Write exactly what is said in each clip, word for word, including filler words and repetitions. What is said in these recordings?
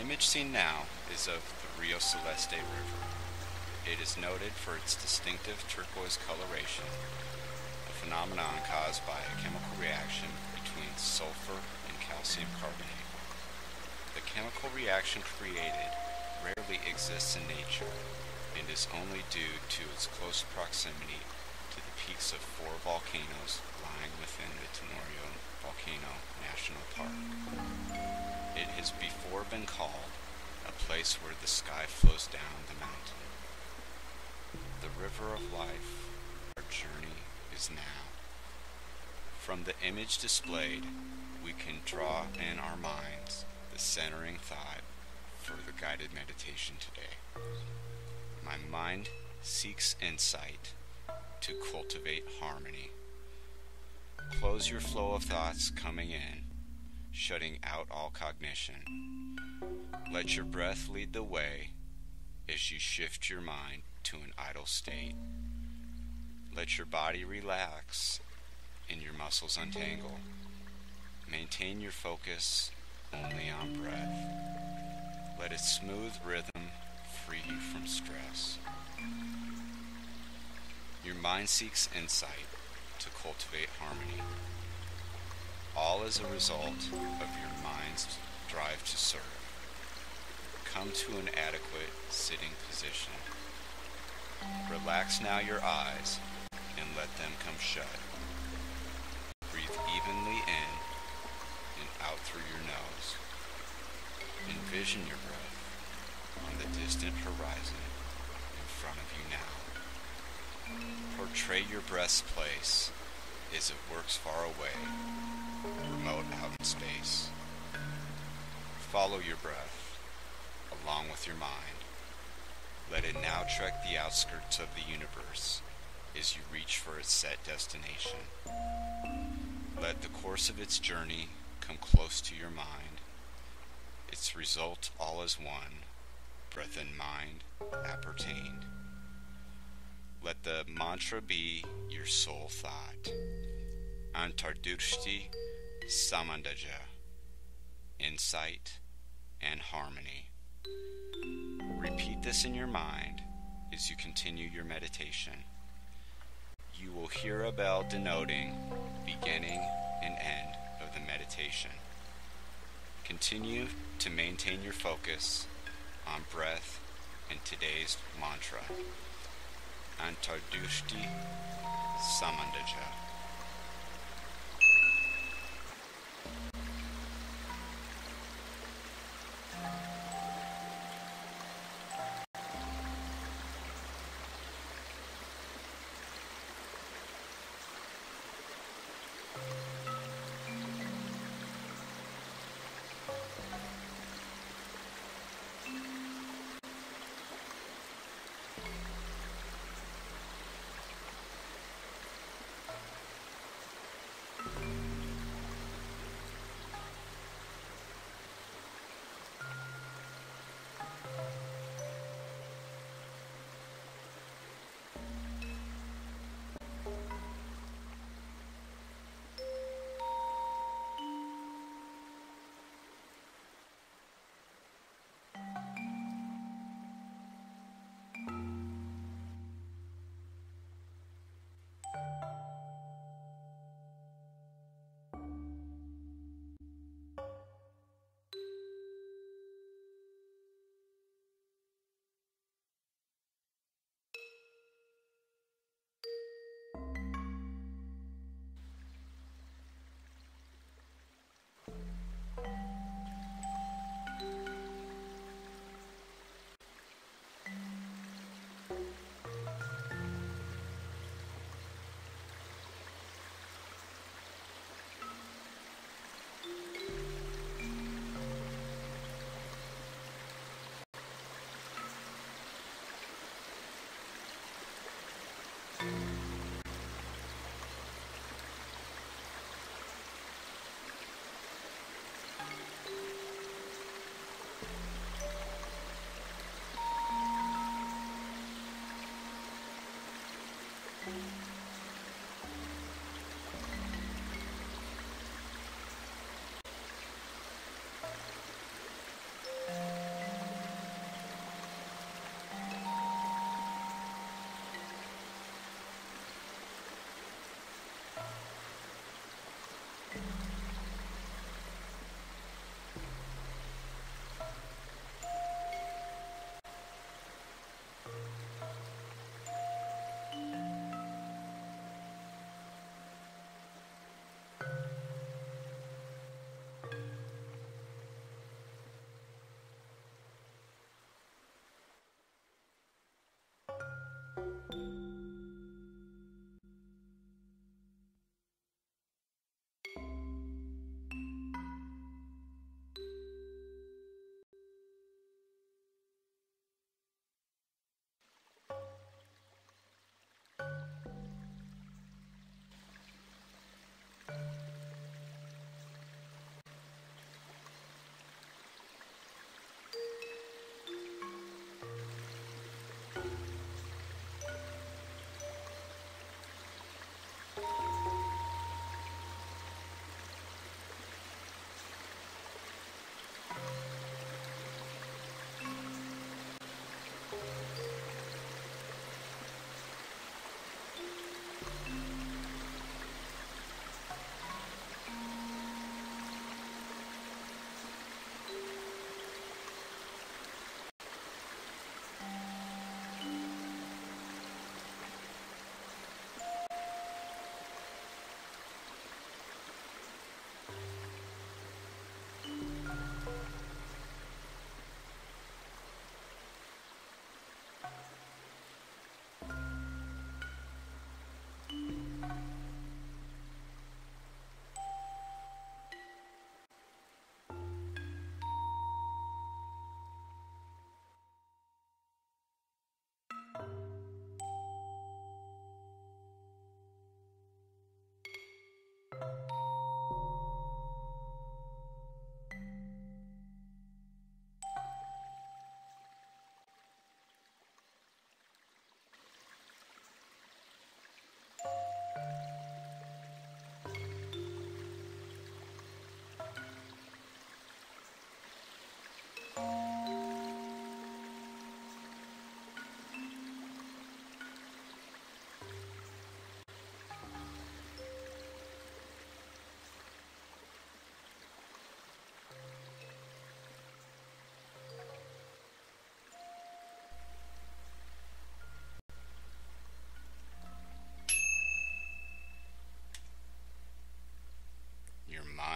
image seen now is of the Rio Celeste River. It is noted for its distinctive turquoise coloration, a phenomenon caused by a chemical reaction between sulfur and calcium carbonate. The chemical reaction created rarely exists in nature and is only due to its close proximity to the peaks of four volcanoes lying within the Tenorio Volcano National Park. It has before been called a place where the sky flows down the mountain. The river of life, our journey is now. From the image displayed, we can draw in our minds the centering thought for the guided meditation today. My mind seeks insight to cultivate harmony. Close your flow of thoughts coming in, shutting out all cognition. Let your breath lead the way as you shift your mind to an idle state. Let your body relax and your muscles untangle. Maintain your focus only on breath. Let its smooth rhythm free you from stress. Your mind seeks insight to cultivate harmony. All is a result of your mind's drive to serve. Come to an adequate sitting position. Relax now your eyes and let them come shut. Breathe evenly in and out through your nose. Envision your breath on the distant horizon in front of you now. Portray your breath's place as it works far away, remote out in space. Follow your breath along with your mind. Let it now trek the outskirts of the universe as you reach for its set destination. Let the course of its journey come close to your mind. Its result all is one, breath and mind appertained. Let the mantra be your sole thought. Antardurshti Samandaja, insight and harmony. Repeat this in your mind as you continue your meditation. You will hear a bell denoting beginning and end of the meditation. Continue to maintain your focus on breath and today's mantra, Antardurshti Samandaja.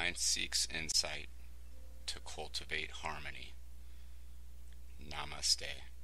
science seeks insight to cultivate harmony. Namaste.